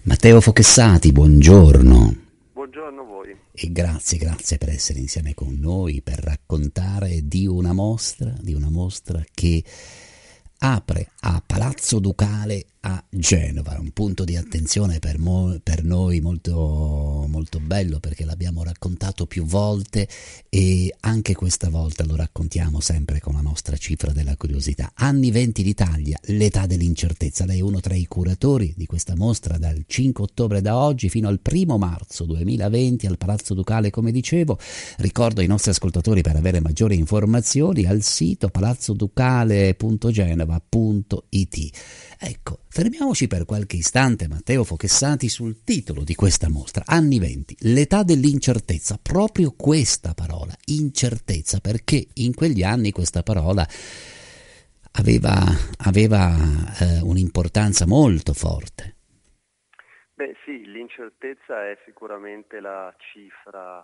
Matteo Fochessati, buongiorno Buongiorno a voi. e grazie per essere insieme con noi per raccontare di una mostra che apre a Palazzo Ducale a Genova, un punto di attenzione per noi molto bello perché l'abbiamo raccontato più volte e anche questa volta lo raccontiamo sempre con la nostra cifra della curiosità. Anni 20 d'Italia, l'età dell'incertezza. Lei è uno tra i curatori di questa mostra dal 5 ottobre da oggi fino al 1° marzo 2020 al Palazzo Ducale, come dicevo. Ricordo ai nostri ascoltatori, per avere maggiori informazioni, al sito palazzoducale.genova.it. Ecco, fermiamoci per qualche istante, Matteo Fochessati, sul titolo di questa mostra, Anni 20, l'età dell'incertezza. Proprio questa parola, incertezza, perché in quegli anni questa parola aveva un'importanza molto forte. Beh sì, l'incertezza è sicuramente la cifra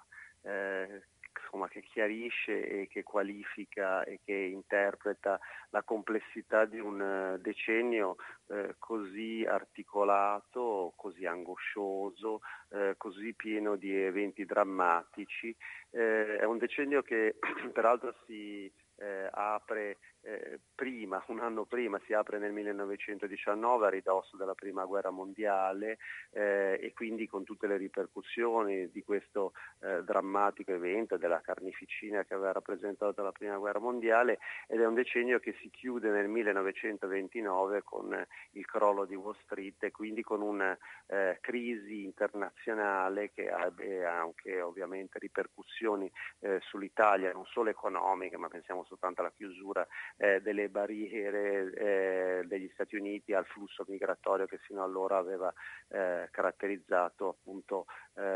che chiarisce e che qualifica e che interpreta la complessità di un decennio così articolato, così angoscioso, così pieno di eventi drammatici. È un decennio che peraltro si apre un anno prima, si apre nel 1919 a ridosso della Prima Guerra Mondiale e quindi con tutte le ripercussioni di questo drammatico evento, della carneficina che aveva rappresentato la Prima Guerra Mondiale, ed è un decennio che si chiude nel 1929 con il crollo di Wall Street e quindi con una crisi internazionale che ha anche ovviamente ripercussioni sull'Italia, non solo economiche, ma pensiamo soltanto alla chiusura delle barriere degli Stati Uniti, al flusso migratorio che fino allora aveva caratterizzato appunto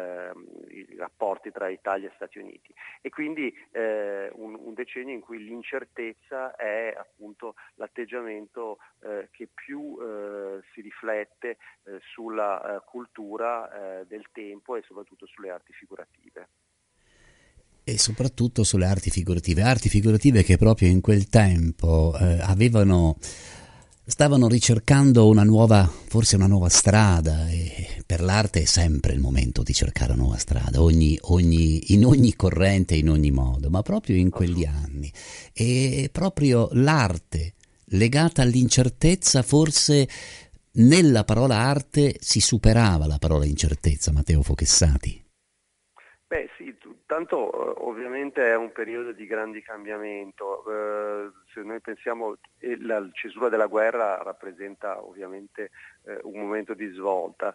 i rapporti tra Italia e Stati Uniti. E quindi un decennio in cui l'incertezza è appunto l'atteggiamento che più si riflette sulla cultura del tempo e soprattutto sulle arti figurative. E soprattutto sulle arti figurative che proprio in quel tempo stavano ricercando forse una nuova strada, e per l'arte è sempre il momento di cercare una nuova strada, in ogni corrente, in ogni modo, ma proprio in quegli anni. E proprio l'arte legata all'incertezza, forse nella parola arte si superava la parola incertezza, Matteo Fochessati. Beh sì, tanto ovviamente è un periodo di grandi cambiamento. Se noi pensiamo, la cesura della guerra rappresenta ovviamente un momento di svolta.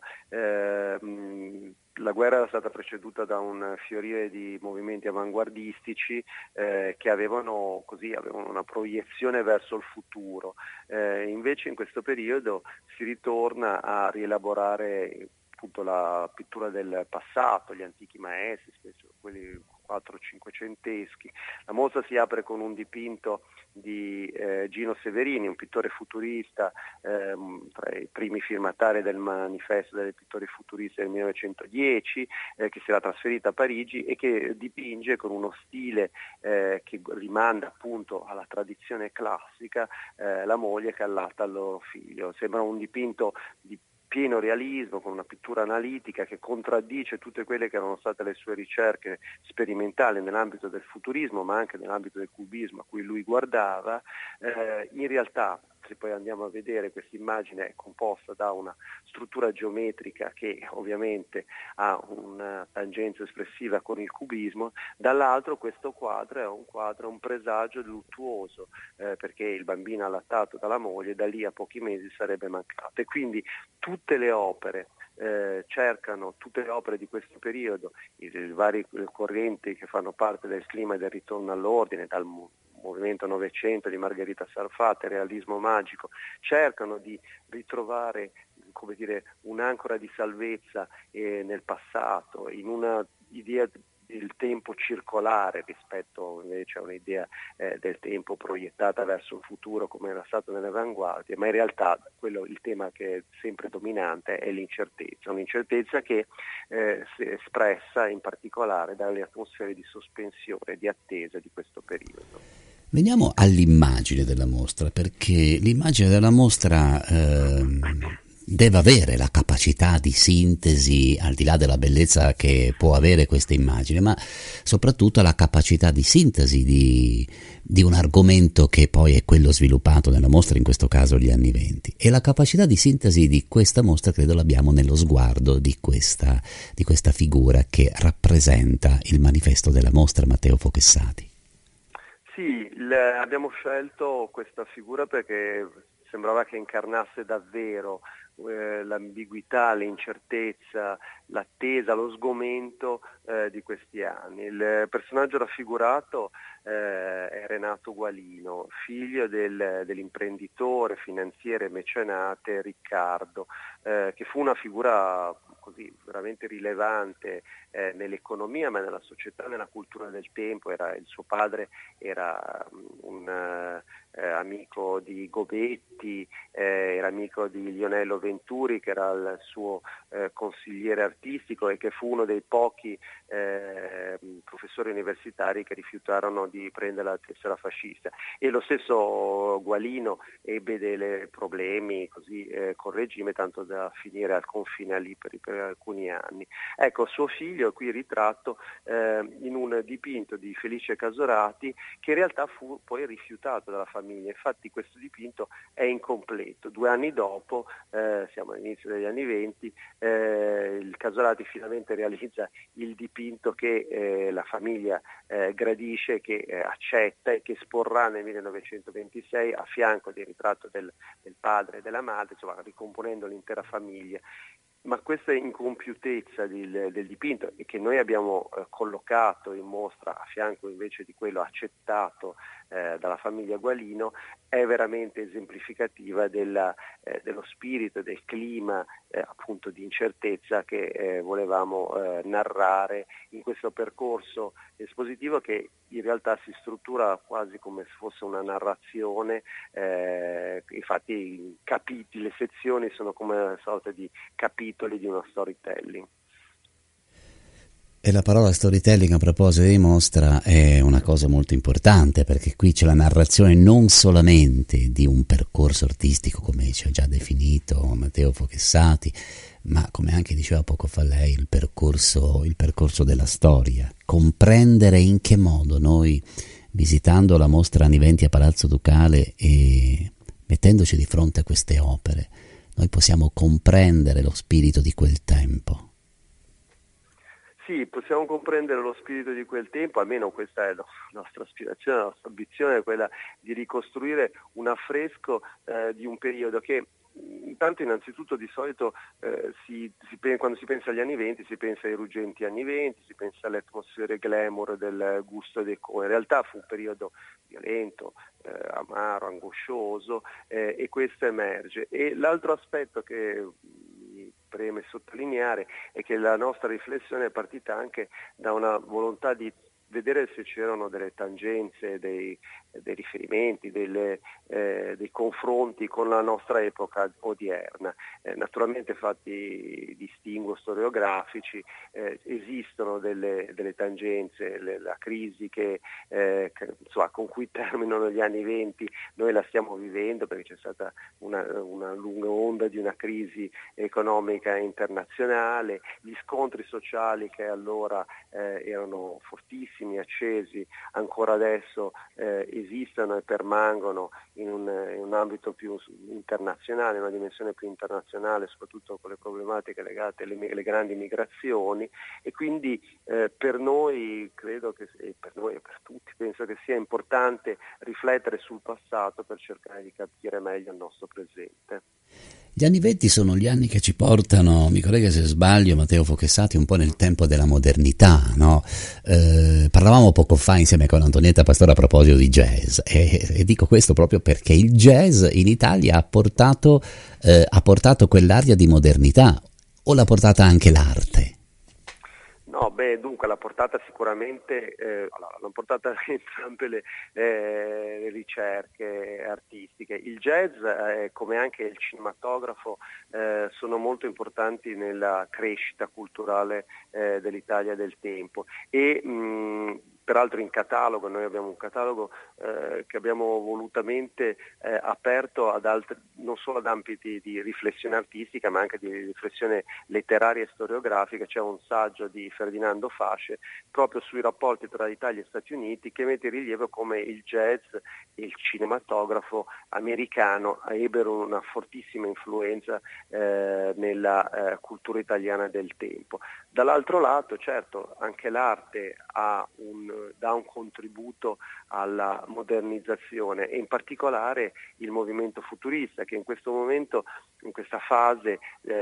La guerra era stata preceduta da un fiorire di movimenti avanguardisti che avevano una proiezione verso il futuro. Invece in questo periodo si ritorna a rielaborare appunto la pittura del passato, gli antichi maestri, spesso quelli 4-500eschi. La mostra si apre con un dipinto di Gino Severini, un pittore futurista, tra i primi firmatari del manifesto dei pittori futuristi del 1910, che si era trasferito a Parigi e che dipinge con uno stile che rimanda appunto alla tradizione classica la moglie che allatta al loro figlio. Sembra un dipinto di pieno realismo, con una pittura analitica che contraddice tutte quelle che erano state le sue ricerche sperimentali nell'ambito del futurismo, ma anche nell'ambito del cubismo a cui lui guardava. In realtà, se poi andiamo a vedere, questa immagine è composta da una struttura geometrica che ovviamente ha una tangenza espressiva con il cubismo, dall'altro questo quadro è un presagio luttuoso, perché il bambino allattato dalla moglie da lì a pochi mesi sarebbe mancato. E quindi tutte le opere di questo periodo, i vari correnti che fanno parte del clima del ritorno all'ordine, dal movimento Novecento di Margherita Sarfatti, realismo magico, cercano di ritrovare un'ancora di salvezza nel passato, in una idea del tempo circolare rispetto invece a un'idea del tempo proiettata verso il futuro come era stato nelle avanguardie, ma in realtà il tema che è sempre dominante è l'incertezza, un'incertezza che si è espressa in particolare dalle atmosfere di sospensione, di attesa di questo periodo. Veniamo all'immagine della mostra, perché l'immagine della mostra deve avere la capacità di sintesi, al di là della bellezza che può avere questa immagine, ma soprattutto la capacità di sintesi di un argomento che poi è quello sviluppato nella mostra, in questo caso gli anni venti. E la capacità di sintesi di questa mostra credo l'abbiamo nello sguardo di questa figura che rappresenta il manifesto della mostra, Matteo Fochessati. Sì, abbiamo scelto questa figura perché sembrava che incarnasse davvero l'ambiguità, l'incertezza, l'attesa, lo sgomento di questi anni. Il personaggio raffigurato è Renato Gualino, figlio dell'imprenditore, finanziere e mecenate Riccardo, che fu una figura così veramente rilevante nell'economia, ma nella società, nella cultura del tempo. Il suo padre era un amico di Gobetti, era amico di Lionello Venturi, che era il suo consigliere artistico e che fu uno dei pochi professori universitari che rifiutarono di prendere la tessera fascista. E lo stesso Gualino ebbe dei problemi così col regime, tanto da finire al confine lì per alcuni anni. Ecco, suo figlio è qui ritratto in un dipinto di Felice Casorati, che in realtà fu poi rifiutato dalla famiglia. Infatti questo dipinto è incompleto. 2 anni dopo, siamo all'inizio degli anni venti, il Casorati finalmente realizza il dipinto che la famiglia gradisce, che accetta e che esporrà nel 1926 a fianco del ritratto del padre e della madre, insomma ricomponendo l'intera famiglia. Ma questa incompiutezza del dipinto, e che noi abbiamo collocato in mostra a fianco invece di quello accettato dalla famiglia Gualino, è veramente esemplificativa dello spirito e del clima appunto di incertezza che volevamo narrare in questo percorso espositivo, che in realtà si struttura quasi come se fosse una narrazione. Infatti i capitoli, le sezioni sono come una sorta di capitoli di uno storytelling. E la parola storytelling, a proposito di mostra, è una cosa molto importante, perché qui c'è la narrazione non solamente di un percorso artistico, come ci ha già definito Matteo Fochessati, ma come anche diceva poco fa lei, il percorso della storia. Comprendere in che modo noi, visitando la mostra Anni Venti a Palazzo Ducale e mettendoci di fronte a queste opere, noi possiamo comprendere lo spirito di quel tempo. Sì, possiamo comprendere lo spirito di quel tempo, almeno questa è la nostra aspirazione, la nostra ambizione, è quella di ricostruire un affresco di un periodo che intanto innanzitutto di solito quando si pensa agli anni venti si pensa ai ruggenti anni venti, si pensa alle atmosfere glamour del gusto e deco. In realtà fu un periodo violento, amaro, angoscioso, e questo emerge. E l'altro aspetto che preme sottolineare è che la nostra riflessione è partita anche da una volontà di vedere se c'erano delle tangenze, dei riferimenti, dei confronti con la nostra epoca odierna. Naturalmente fatti distinguo storiografici, esistono delle tangenze, la crisi con cui terminano gli anni venti noi la stiamo vivendo, perché c'è stata una lunga onda di una crisi economica internazionale, gli scontri sociali che allora erano fortissimi, accesi, ancora adesso esistono e permangono in un ambito più internazionale, una dimensione più internazionale, soprattutto con le problematiche legate alle grandi migrazioni. E quindi per noi credo che, e per noi e per tutti, penso che sia importante riflettere sul passato per cercare di capire meglio il nostro presente. Gli anni venti sono gli anni che ci portano, mi corregga se sbaglio Matteo Fochessati, un po' nel tempo della modernità, no? Parlavamo poco fa insieme con Antonietta Pastore a proposito di jazz, e dico questo proprio perché il jazz in Italia ha portato quell'aria di modernità, o l'ha portata anche l'arte? No, dunque l'ha portata sicuramente, l'hanno portata entrambe le ricerche artistiche. Il jazz, come anche il cinematografo, sono molto importanti nella crescita culturale dell'Italia del tempo, e peraltro in catalogo. Noi abbiamo un catalogo che abbiamo volutamente aperto ad altri, non solo ad ambiti di riflessione artistica, ma anche di riflessione letteraria e storiografica. C'è un saggio di Ferdinando Fasce proprio sui rapporti tra Italia e Stati Uniti, che mette in rilievo come il jazz e il cinematografo americano ebbero una fortissima influenza nella cultura italiana del tempo. Dall'altro lato, certo, anche l'arte dà un contributo alla modernizzazione, e in particolare il movimento futurista, che in questo momento, in questa fase,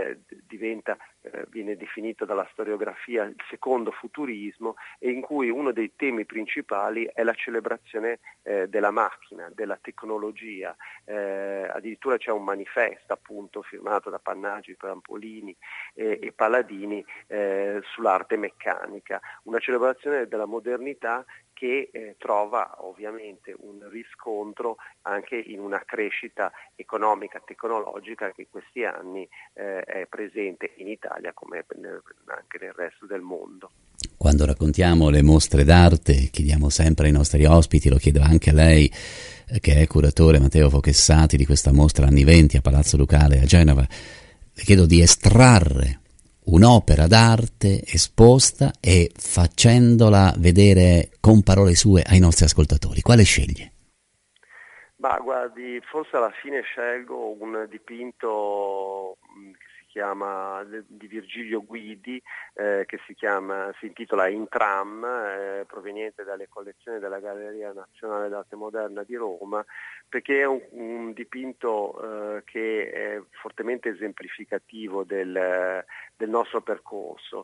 viene definito dalla storiografia il secondo futurismo, e in cui uno dei temi principali è la celebrazione della macchina, della tecnologia. Addirittura c'è un manifesto, appunto, firmato da Pannaggi, Prampolini e Paladini sull'arte meccanica, una celebrazione della modernità che trova ovviamente un riscontro anche in una crescita economica, tecnologica, che in questi anni è presente in Italia come anche nel resto del mondo. Quando raccontiamo le mostre d'arte, chiediamo sempre ai nostri ospiti, lo chiedo anche a lei, che è curatore, Matteo Fochessati, di questa mostra anni 20 a Palazzo Ducale a Genova, le chiedo di estrarre un'opera d'arte esposta e facendola vedere con parole sue ai nostri ascoltatori. Quale sceglie? Ma guardi, forse alla fine scelgo un dipinto che si chiama, di Virgilio Guidi, che si intitola In Tram, proveniente dalle collezioni della Galleria Nazionale d'Arte Moderna di Roma, perché è un dipinto che è fortemente esemplificativo del nostro percorso.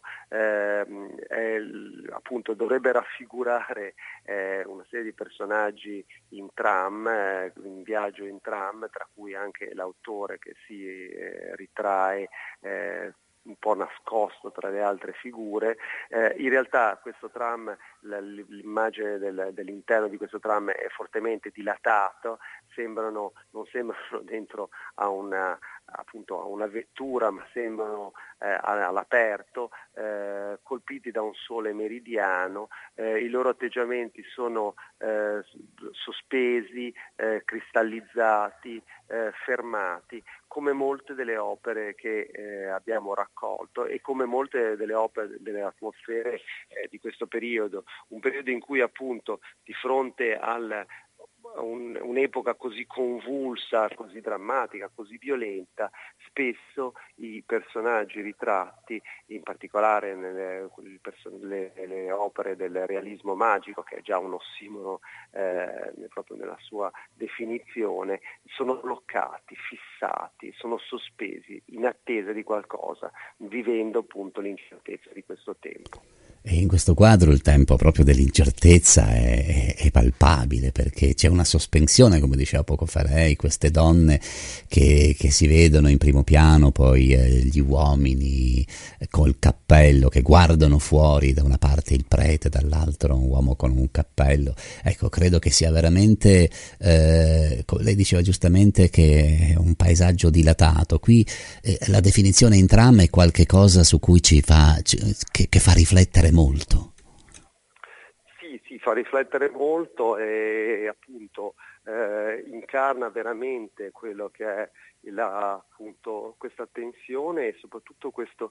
Appunto dovrebbe raffigurare una serie di personaggi in tram, in viaggio in tram, tra cui anche l'autore che si ritrae un po' nascosto tra le altre figure. In realtà questo tram, l'immagine dell'interno di questo tram è fortemente dilatato, non sembrano dentro a una vettura, ma sembrano all'aperto, colpiti da un sole meridiano. I loro atteggiamenti sono sospesi, cristallizzati, fermati, come molte delle opere che abbiamo raccolto e come molte delle opere, delle atmosfere di questo periodo, un periodo in cui appunto di fronte un'epoca così convulsa, così drammatica, così violenta, spesso i personaggi ritratti, in particolare nelle opere del realismo magico, che è già un ossimoro proprio nella sua definizione, sono bloccati, fissati, sono sospesi in attesa di qualcosa, vivendo appunto l'incertezza di questo tempo. E in questo quadro il tempo proprio dell'incertezza è palpabile, perché c'è una sospensione, come diceva poco fa lei, queste donne che si vedono in primo piano, poi gli uomini col cappello che guardano fuori, da una parte il prete, dall'altro un uomo con un cappello. Ecco, credo che sia veramente, lei diceva giustamente che è un paesaggio dilatato. Qui la definizione in tram è qualche cosa su cui che fa riflettere molto. Sì, fa riflettere molto e appunto incarna veramente quello che è appunto questa tensione e soprattutto questa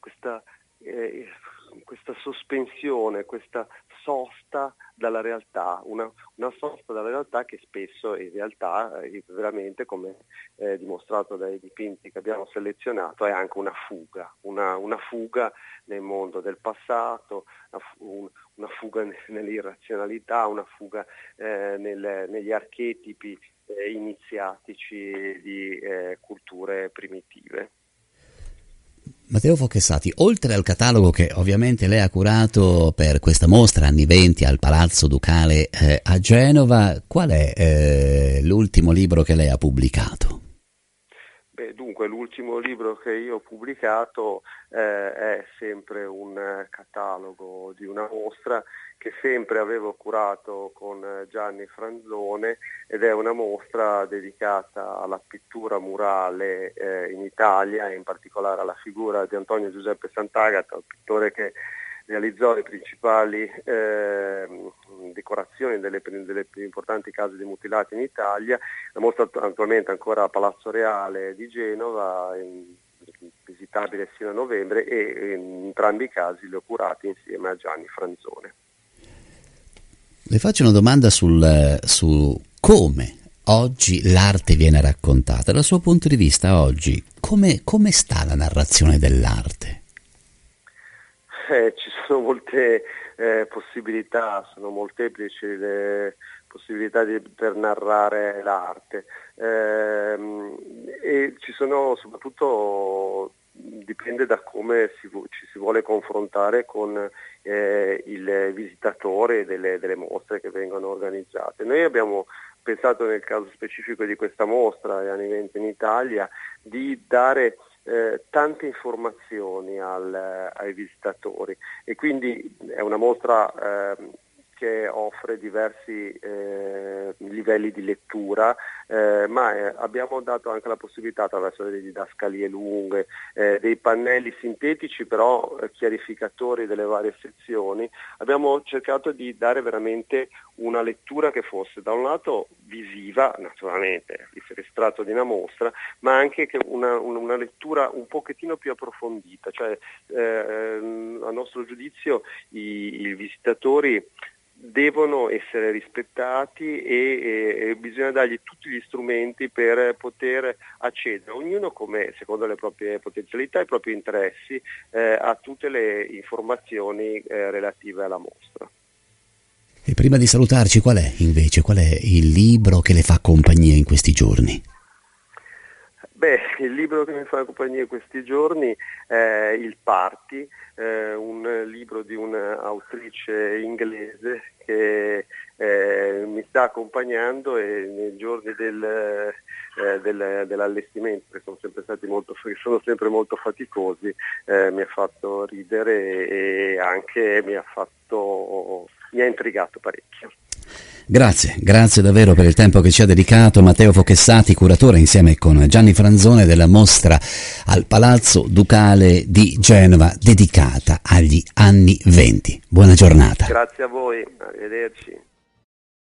sospensione, questa sosta dalla realtà, una sosta dalla realtà che spesso in realtà veramente, come dimostrato dai dipinti che abbiamo selezionato, è anche una fuga nel mondo del passato, una fuga nell'irrazionalità, una fuga negli archetipi iniziatici di culture primitive. Matteo Fochessati, oltre al catalogo che ovviamente lei ha curato per questa mostra anni 20 al Palazzo Ducale a Genova, qual è l'ultimo libro che lei ha pubblicato? Dunque, l'ultimo libro che io ho pubblicato è sempre un catalogo di una mostra che sempre avevo curato con Gianni Franzone, ed è una mostra dedicata alla pittura murale in Italia, e in particolare alla figura di Antonio Giuseppe Sant'Agata, un pittore che realizzò le principali decorazioni delle più importanti case dei mutilati in Italia. La mostra attualmente ancora a Palazzo Reale di Genova, visitabile sino a novembre, e in entrambi i casi li ho curati insieme a Gianni Franzone. Le faccio una domanda su come oggi l'arte viene raccontata. Dal suo punto di vista oggi, come sta la narrazione dell'arte? Ci sono molte possibilità, sono molteplici le possibilità per narrare l'arte, e ci sono soprattutto, dipende da come ci si vuole confrontare con il visitatore delle mostre che vengono organizzate. Noi abbiamo pensato, nel caso specifico di questa mostra e Anni 20 in Italia, di dare tante informazioni ai visitatori, e quindi è una mostra che offre diversi livelli di lettura, ma abbiamo dato anche la possibilità, attraverso delle didascalie lunghe, dei pannelli sintetici però chiarificatori delle varie sezioni. Abbiamo cercato di dare veramente una lettura che fosse da un lato visiva, naturalmente, il estratto di una mostra, ma anche che una lettura un pochettino più approfondita, cioè a nostro giudizio i visitatori devono essere rispettati e bisogna dargli tutti gli strumenti per poter accedere, ognuno secondo le proprie potenzialità e i propri interessi, a tutte le informazioni relative alla mostra. E prima di salutarci, qual è il libro che le fa compagnia in questi giorni? Il libro che mi fa compagnia in questi giorni è Il Party, un libro di un'autrice inglese che mi sta accompagnando, e nei giorni dell'allestimento, che sono sempre molto faticosi, mi ha fatto ridere e anche mi ha intrigato parecchio. Grazie davvero per il tempo che ci ha dedicato Matteo Fochessati, curatore insieme con Gianni Franzone della mostra al Palazzo Ducale di Genova dedicata agli anni 20. Buona giornata. Grazie a voi, arrivederci.